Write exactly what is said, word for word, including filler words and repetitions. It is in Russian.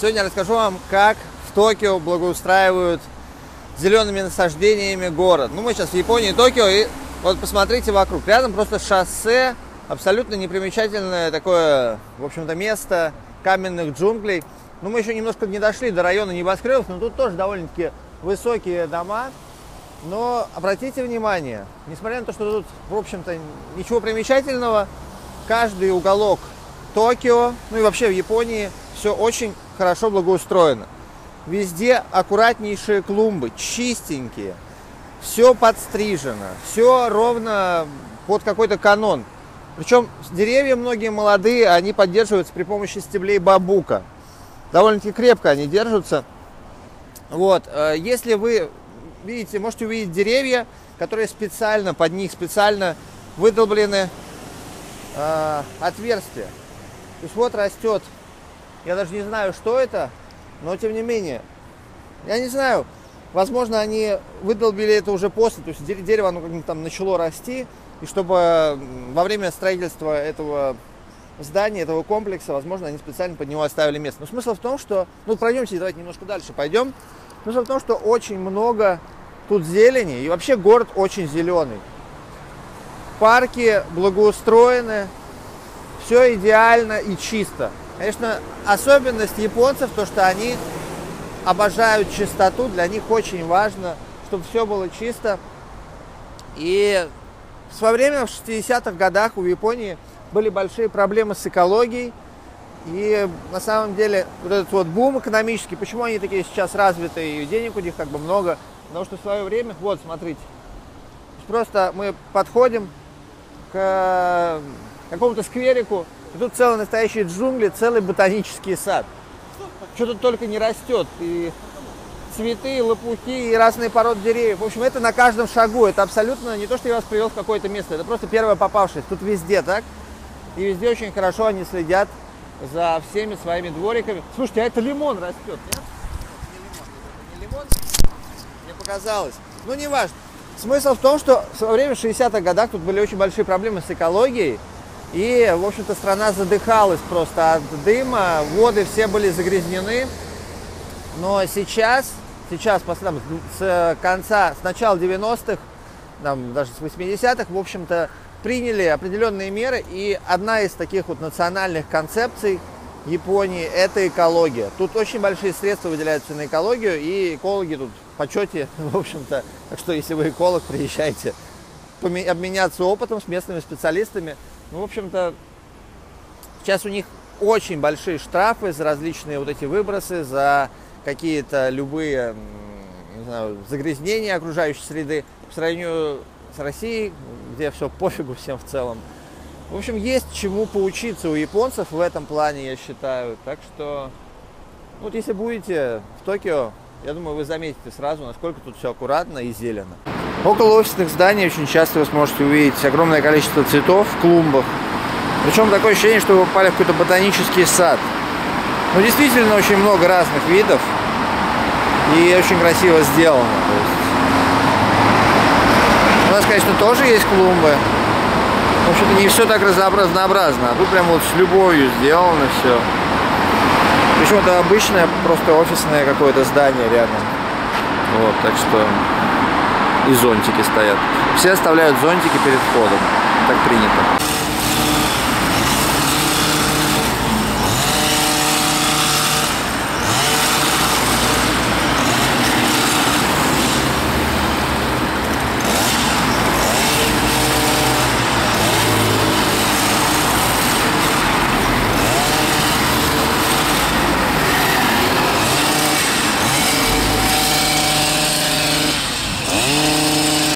Сегодня я расскажу вам, как в Токио благоустраивают зелеными насаждениями город. Ну, мы сейчас в Японии, Токио, и вот посмотрите вокруг. Рядом просто шоссе, абсолютно непримечательное такое, в общем-то, место каменных джунглей. Ну, мы еще немножко не дошли до района небоскребов, но тут тоже довольно-таки высокие дома. Но обратите внимание, несмотря на то, что тут, в общем-то, ничего примечательного, каждый уголок Токио, ну и вообще в Японии, все очень хорошо благоустроено. Везде аккуратнейшие клумбы, чистенькие, все подстрижено, все ровно под какой-то канон. Причем деревья многие молодые, они поддерживаются при помощи стеблей бамбука. Довольно-таки крепко они держатся. Вот, если вы видите, можете увидеть деревья, которые специально, под них специально выдолблены э, отверстия. То есть вот растет, я даже не знаю, что это, но тем не менее, я не знаю, возможно, они выдолбили это уже после, то есть дерево, оно как-то там начало расти, и чтобы во время строительства этого здания, этого комплекса, возможно, они специально под него оставили место. Но смысл в том, что, ну пройдемте, давайте немножко дальше пойдем. Смысл в том, что очень много тут зелени, и вообще город очень зеленый. Парки благоустроены, все идеально и чисто. Конечно, особенность японцев, то, что они обожают чистоту, для них очень важно, чтобы все было чисто. И в свое время, в шестидесятых годах, в Японии были большие проблемы с экологией. И на самом деле вот этот вот бум экономический, почему они такие сейчас развитые, и денег у них как бы много, потому что в свое время, вот смотрите, просто мы подходим к какому-то скверику, и тут целый настоящий джунгли, целый ботанический сад. Что тут только не растет, и цветы, и лопухи, и разные породы деревьев. В общем, это на каждом шагу, это абсолютно не то, что я вас привел в какое-то место, это просто первое попавшееся. Тут везде так, и везде очень хорошо они следят за всеми своими двориками. Слушайте, а это лимон растет, нет? Не лимон, это не лимон. Мне показалось. Ну, не важно. Смысл в том, что в свое время, в шестидесятых годах, тут были очень большие проблемы с экологией. И, в общем-то, страна задыхалась просто от дыма. Воды все были загрязнены. Но сейчас, сейчас, там, с конца, с начала девяностых, там, даже с восьмидесятых, в общем-то, приняли определенные меры, и одна из таких вот национальных концепций Японии – это экология. Тут очень большие средства выделяются на экологию, и экологи тут в почете, в общем-то. Так что, если вы эколог, приезжайте обменяться опытом с местными специалистами. Ну, в общем-то, сейчас у них очень большие штрафы за различные вот эти выбросы, за какие-то любые, не знаю, загрязнения окружающей среды по сравнению с Россией, где все пофигу всем в целом. В общем, есть чему поучиться у японцев в этом плане, я считаю. Так что, вот если будете в Токио, я думаю, вы заметите сразу, насколько тут все аккуратно и зелено. Около офисных зданий очень часто вы сможете увидеть огромное количество цветов в клумбах. Причем такое ощущение, что вы попали в какой-то ботанический сад. Но действительно очень много разных видов и очень красиво сделано. То есть у нас, конечно, тоже есть клумбы. В общем-то, не все так разнообразно. А тут прям вот с любовью сделано все. Причем это обычное, просто офисное какое-то здание рядом. Вот, так что и зонтики стоят. Все оставляют зонтики перед входом. Так принято.